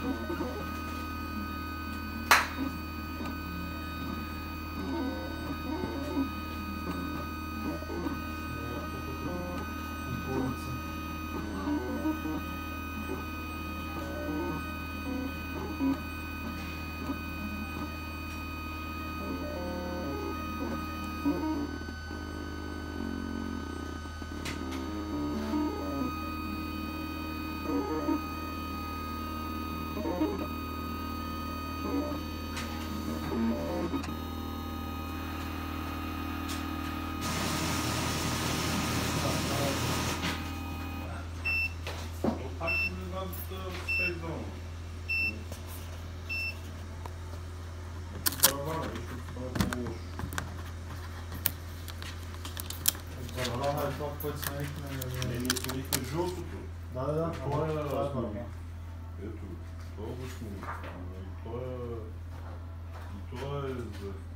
Това, което сменихме... Ние сменихме жълтото. Да, това е барабан. Ето, това го сменихме. И това е за